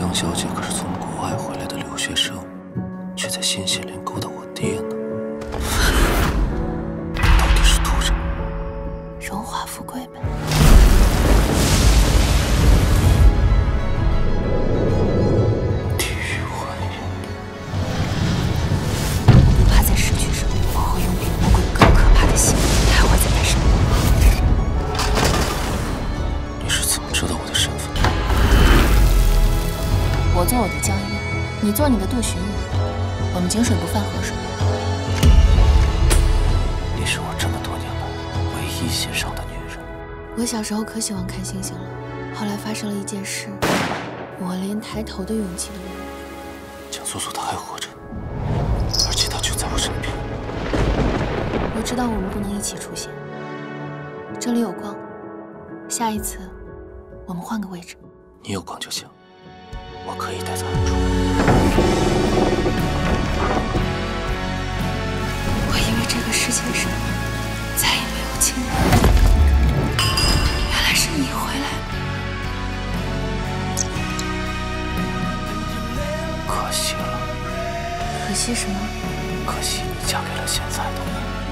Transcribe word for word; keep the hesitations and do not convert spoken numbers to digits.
杨小姐可是从国外回来的留学生，却在新西兰勾搭我爹呢。到底是图什么？ 荣华富贵呗。 地狱幻影。 不怕在失去什么，我会用比魔鬼更可怕的刑徘徊在他身边。 你是怎么知道我的身份？ 我做我的江一，你做你的杜荀妤，我们井水不犯河水。 你是我这么多年来唯一欣赏的女人。 我小时候可喜欢看星星了，后来发生了一件事，我连抬头的勇气都没有。 江素素她还活着，而且她就在我身边。 我知道我们不能一起出现，这里有光，下一次我们换个位置。 你有光就行，我可以待在暗处。 我以为这个世界上再也没有亲人，原来是你回来了。 可惜了。 可惜什么？ 可惜你嫁给了现在的我。